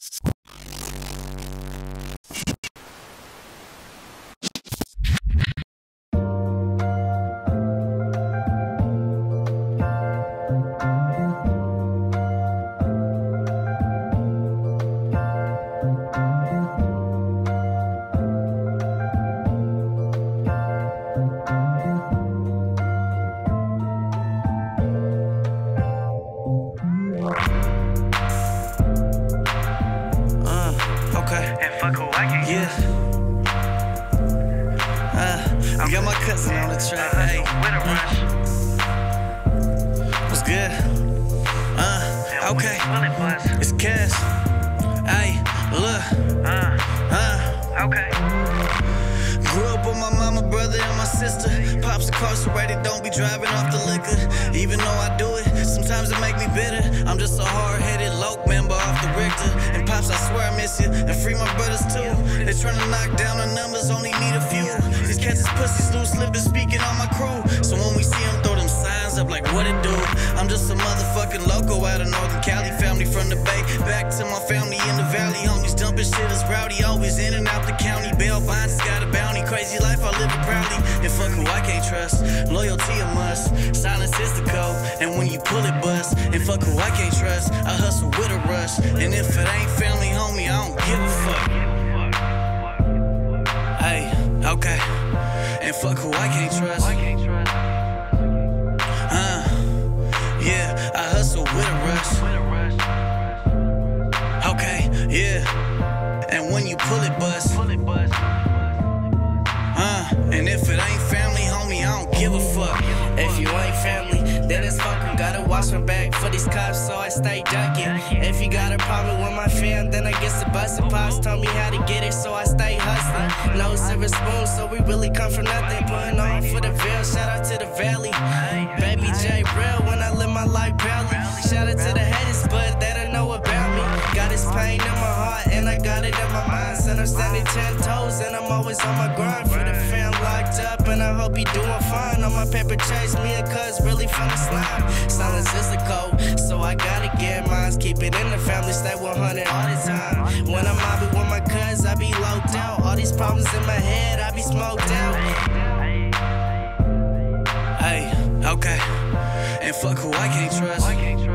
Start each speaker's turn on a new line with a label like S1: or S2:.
S1: I got my cousin on the track. Hey, what's good? Okay, it's Cash. Hey, look. Okay. Grew up with my mama, brother, and my sister. Pops incarcerated, don't be driving off the liquor. Even though I do it, sometimes it make me bitter. I'm just a hard-headed loc member off the Richter. And Pops, I swear I miss you, and free my brothers too. They tryna knock down the numbers, only need a few. These cats is pussies, loose lippin', speaking on my crew. So when we see them, throw them signs up like what it do. I'm just a motherfucking loco out of Northern Cali. Family from the Bay, back to my family in the valley. Homies dumping shit is rowdy, always in and out the county. Bail bonds got a bounty, crazy life, I live it proudly. And fuck who I can't trust, loyalty a must. Silence is the code, and when you pull it bust. And fuck who I can't trust, I hustle with a rush. And if it ain't family, homie, I don't give a fuck. Hey, okay. And fuck who I can't trust. Yeah, I hustle with a rush. Okay, yeah. And when you pull it bust. And if it ain't family, homie, I don't give a fuck.
S2: If you ain't family, then it's fucking gotta watch my back for these cops, so I stay ducking. If you got a problem with my fam, then I guess the bustin'. Pops told me how to get it, so I stay hustling. No silver spoon, so we really come from nothing. Putting on for the Ville, shout out to the Valley. Baby J real when I live my life proudly. Shout out to the haters, but they don't know about me. Got this pain in my heart, and I got it in my mind. And I'm standing 10 toes, and I'm always on my grind for the fam locked up, and I hope he doing fine. On my paper chase, me and cuz really from the slime. Silence is the code, so I gotta get mines. Keep it in the family, stay 100 all the time. When I'm mobbing with my cuz, I be locked out. All these problems in my head, I be smoked out.
S1: Hey, okay. And fuck who I can't trust.